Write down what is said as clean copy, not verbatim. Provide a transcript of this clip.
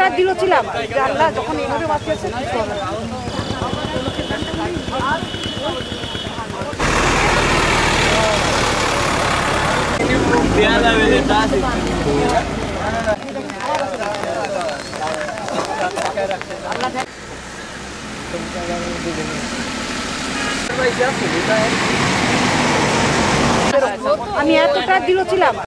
দৃঢ় ছিলাম যে আল্লাহ যখন এইভাবে বাঁচিয়েছে কিছু হবে না। আমি এতটা দৃঢ় ছিলাম।